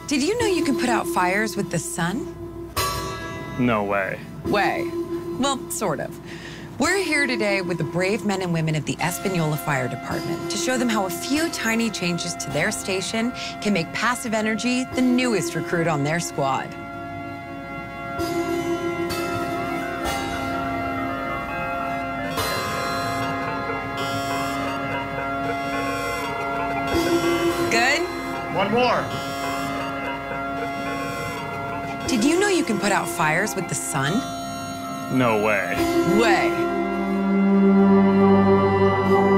Did you know you can put out fires with the sun? No way. Well, sort of. We're here today with the brave men and women of the Espanola Fire Department to show them how a few tiny changes to their station can make passive energy the newest recruit on their squad. Good? One more. Did you know you can put out fires with the sun? No way. Way.